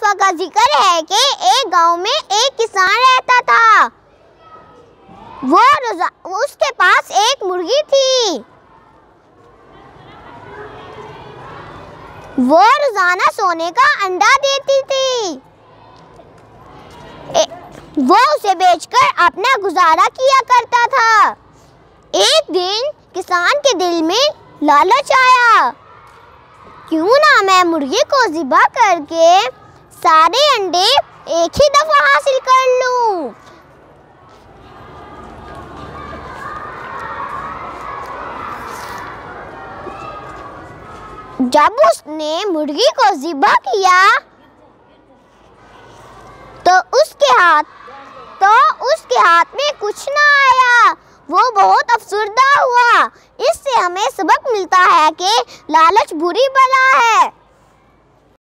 दफा का जिक्र है कि एक गांव में एक किसान रहता था। उसके पास एक मुर्गी थी। वो रोजाना सोने का अंडा देती थी। वो उसे बेचकर अपना गुजारा किया करता था। एक दिन किसान के दिल में लालच आया, क्यों ना मैं मुर्गी को ज़िबा करके सारे अंडे एक ही दफा हासिल कर लूं। जब उसने मुर्गी को ज़िबा किया तो उसके हाथ में कुछ ना आया। वो बहुत अफसरदा हुआ। इससे हमें सबक मिलता है कि लालच बुरी बला है।